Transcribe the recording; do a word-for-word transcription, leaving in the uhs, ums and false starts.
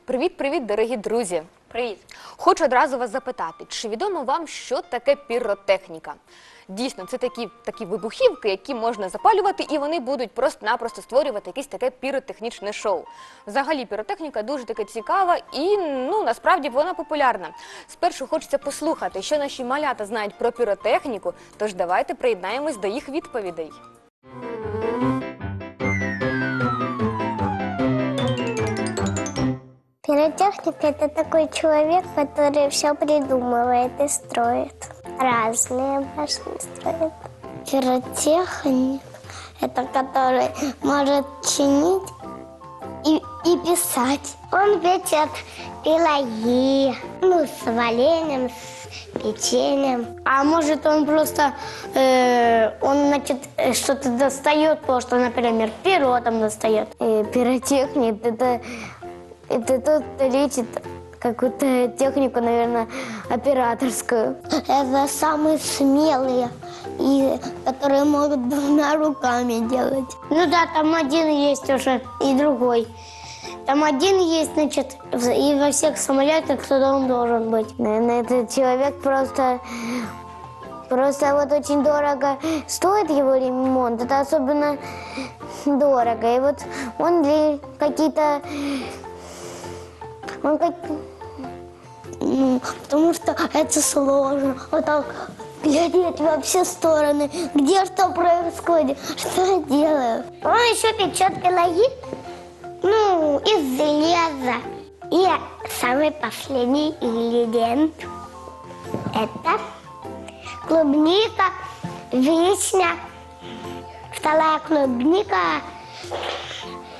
Привіт-привіт, дорогі друзі! Привіт! Хочу одразу вас запитати, чи відомо вам, що таке піротехніка? Дійсно, це такі, такі вибухівки, які можна запалювати, і вони будуть просто-напросто створювати якесь таке піротехнічне шоу. Взагалі, піротехніка дуже таке цікава і, ну, насправді, вона популярна. Спершу хочеться послухати, що наші малята знають про піротехніку, тож давайте приєднаємось до їх відповідей. Пиротехник – это такой человек, который все придумывает и строит. Разные башни строит. Пиротехник – это который может чинить и, и писать. Он печет пироги, ну, с вареньем, с печеньем. А может он просто, э, он, значит, что-то достает, просто, например, перо там достает. И пиротехник – это... Это тот, кто лечит какую-то технику, наверное, операторскую. Это самые смелые, и которые могут двумя руками делать. Ну да, там один есть уже и другой. Там один есть, значит, и во всех самолетах кто-то он должен быть. Наверное, этот человек просто... Просто вот очень дорого стоит его ремонт, это особенно дорого. И вот он для какие-то... Он как... Ну, потому что это сложно. Вот так глядеть во все стороны, где что происходит, что я делаю. Он еще печет пироги, Ну, из железа. и самый последний ингредиент – это клубника, вишня, вторая клубника